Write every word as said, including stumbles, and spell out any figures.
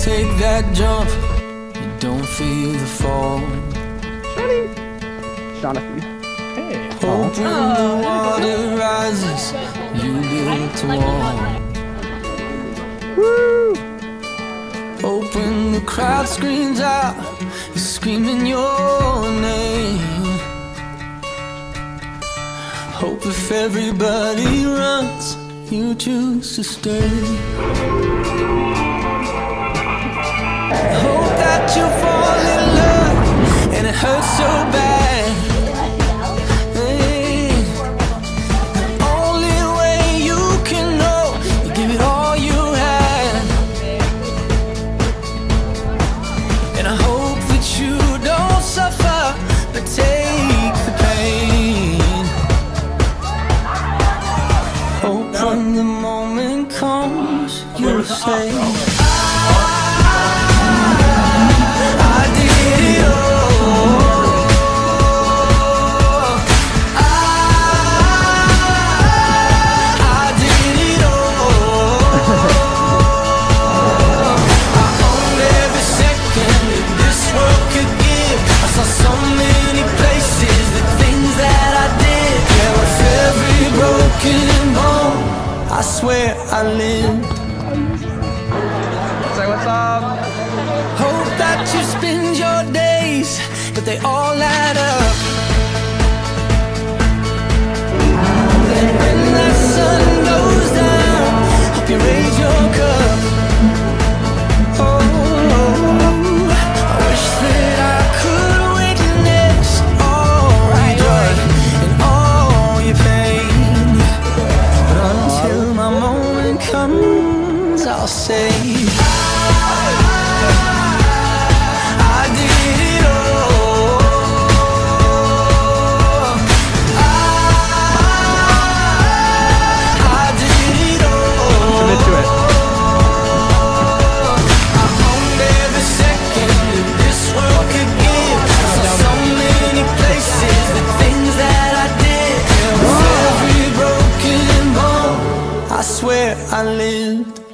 take that jump, you don't feel the fall. Jonathan. Hey. Hope when the water rises, you build a wall. Woo! Hope when the crowd screams out, you're screaming your name. Hope if everybody runs, you choose to stay. Hope that you fall in love and it hurts so bad. Hey, the only way you can know, you give it all you had. And I hope that you don't suffer, but take the pain. Hope when the moment comes, you'll say, I did it all. I, I did it all. I owned every second that this world could give. I saw so many places, the things that I did. Yeah, with every broken bone, I swear I lived. Say what's up. Hope that you spend your days, but they all add up. And when the sun goes down, hope you raise your cup. Oh, I wish that I could witness all your joy and all your pain. But until my moment comes, I'll say, I swear I lived.